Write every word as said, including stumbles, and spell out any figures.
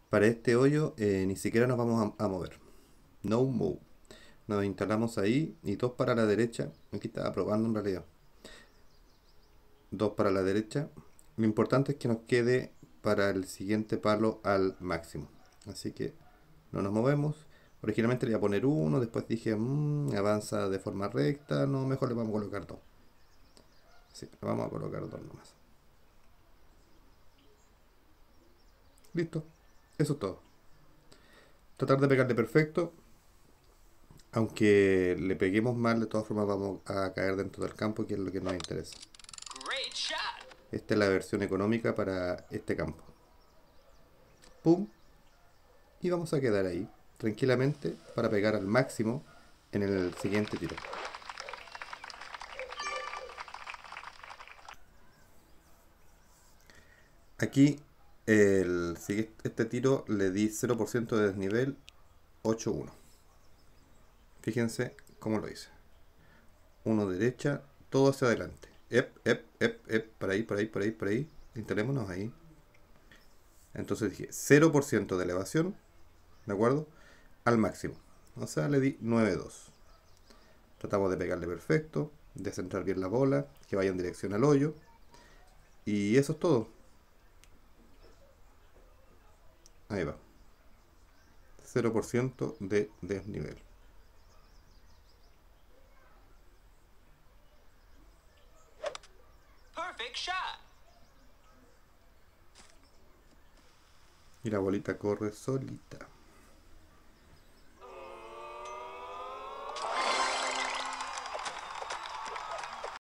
Para este hoyo eh, ni siquiera nos vamos a, a mover. No move. Nos instalamos ahí y dos para la derecha. Aquí estaba probando en realidad. Dos para la derecha. Lo importante es que nos quede para el siguiente palo al máximo. Así que no nos movemos. Originalmente le iba a poner uno, después dije, mmm, avanza de forma recta. No, mejor le vamos a colocar dos. Sí, le vamos a colocar dos nomás. Listo. Eso es todo. Tratar de pegarle perfecto. Aunque le peguemos mal, de todas formas vamos a caer dentro del campo, que es lo que nos interesa. Esta es la versión económica para este campo. Pum. Y vamos a quedar ahí, tranquilamente, para pegar al máximo en el siguiente tiro. Aquí, el, este tiro le di cero por ciento de desnivel, ocho uno. Fíjense cómo lo hice. Uno derecha, todo hacia adelante. Ep, ep, ep, ep, por ahí, por ahí, por ahí, por ahí. Instalémonos ahí. Entonces dije cero por ciento de elevación, ¿de acuerdo? Al máximo. O sea, le di nueve dos. Tratamos de pegarle perfecto, de centrar bien la bola, que vaya en dirección al hoyo. Y eso es todo. Ahí va. cero por ciento de desnivel. Y la bolita corre solita.